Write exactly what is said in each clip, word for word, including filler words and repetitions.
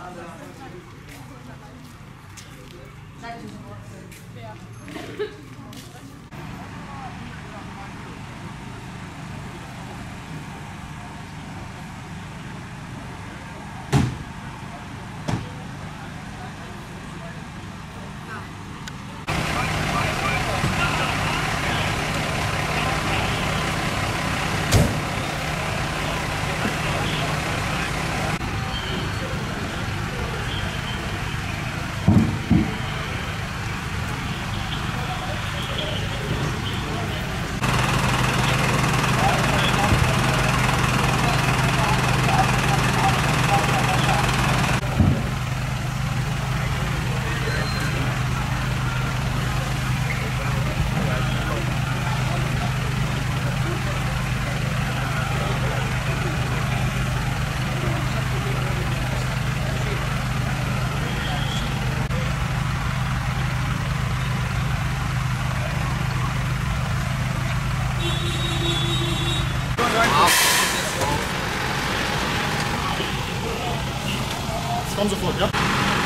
Komm sofort, ja?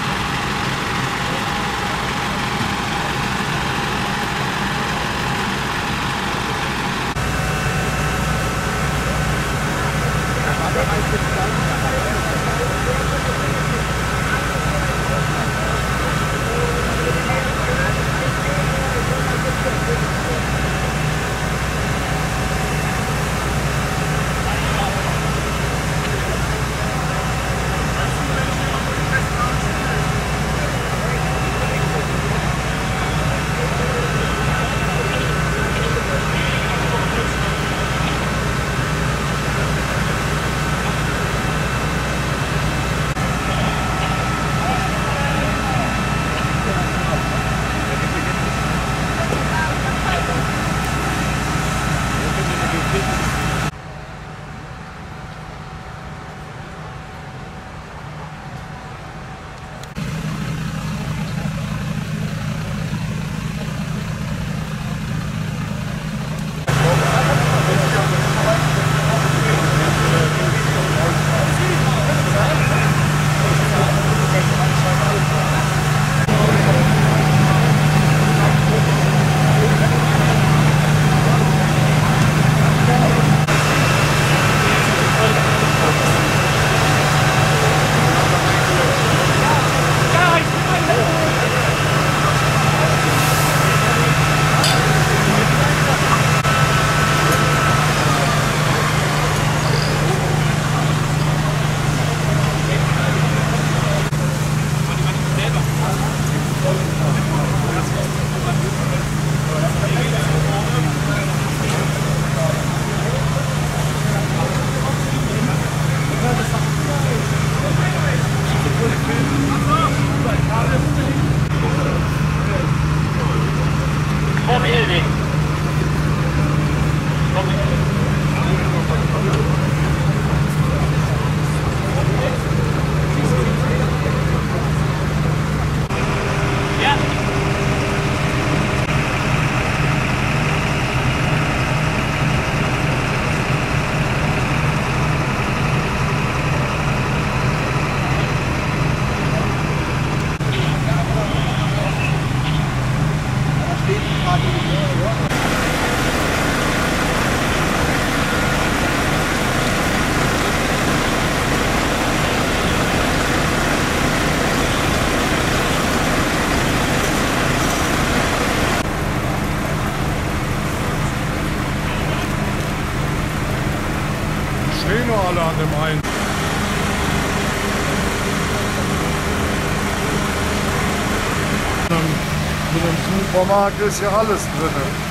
Stehen nur alle an dem einen. Mit dem Supermarkt ist ja alles drin.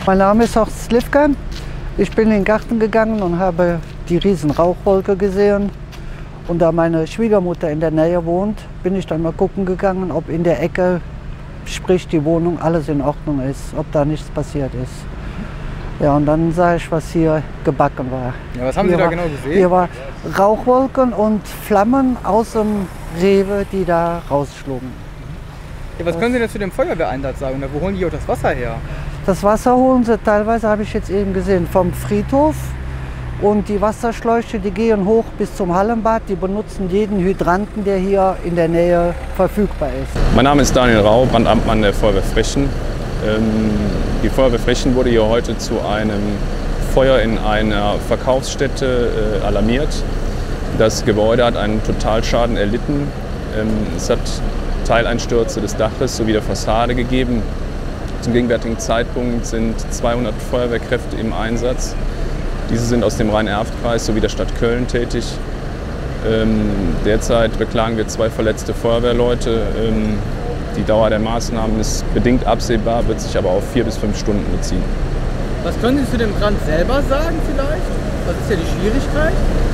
Mein Name ist Horst Slivka. Ich bin in den Garten gegangen und habe die riesen Rauchwolke gesehen. Und da meine Schwiegermutter in der Nähe wohnt, bin ich dann mal gucken gegangen, ob in der Ecke, sprich die Wohnung, alles in Ordnung ist, ob da nichts passiert ist. Ja, und dann sah ich, was hier gebacken war. Ja, was haben hier Sie da war, genau gesehen? Hier war Rauchwolken und Flammen aus dem Rewe, die da rausschlugen. Ja, was können Sie denn zu dem Feuerwehreinsatz sagen? Oder wo holen die auch das Wasser her? Das Wasser holen sie teilweise, habe ich jetzt eben gesehen, vom Friedhof. Und die Wasserschläuche, die gehen hoch bis zum Hallenbad. Die benutzen jeden Hydranten, der hier in der Nähe verfügbar ist. Mein Name ist Daniel Rau, Brandamtmann der Feuerwehr Frechen. Ähm, die Feuerwehr Frechen wurde hier heute zu einem Feuer in einer Verkaufsstätte äh, alarmiert. Das Gebäude hat einen Totalschaden erlitten. Ähm, es hat Teileinstürze des Daches sowie der Fassade gegeben. Zum gegenwärtigen Zeitpunkt sind zweihundert Feuerwehrkräfte im Einsatz. Diese sind aus dem Rhein-Erft-Kreis sowie der Stadt Köln tätig. Ähm, derzeit beklagen wir zwei verletzte Feuerwehrleute. Ähm, die Dauer der Maßnahmen ist bedingt absehbar, wird sich aber auf vier bis fünf Stunden beziehen. Was können Sie zu dem Brand selber sagen vielleicht? Was ist ja die Schwierigkeit?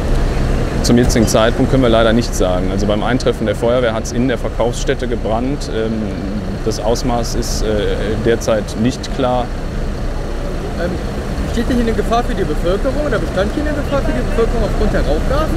Zum jetzigen Zeitpunkt können wir leider nichts sagen. Also beim Eintreffen der Feuerwehr hat es in der Verkaufsstätte gebrannt. Ähm, das Ausmaß ist äh, derzeit nicht klar. Ähm, Besteht hier eine Gefahr für die Bevölkerung oder bestand hier eine Gefahr für die Bevölkerung aufgrund der Rauchgase?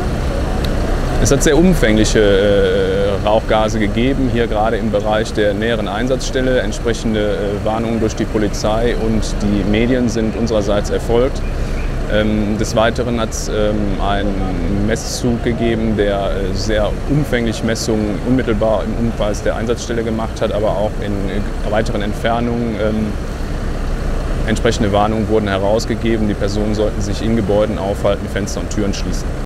Es hat sehr umfängliche äh, Rauchgase gegeben, hier gerade im Bereich der näheren Einsatzstelle. Entsprechende äh, Warnungen durch die Polizei und die Medien sind unsererseits erfolgt. Ähm, des Weiteren hat es ähm, einen Messzug gegeben, der äh, sehr umfänglich Messungen unmittelbar im Umkreis der Einsatzstelle gemacht hat, aber auch in äh, weiteren Entfernungen. Ähm, Entsprechende Warnungen wurden herausgegeben. Die Personen sollten sich in Gebäuden aufhalten, Fenster und Türen schließen.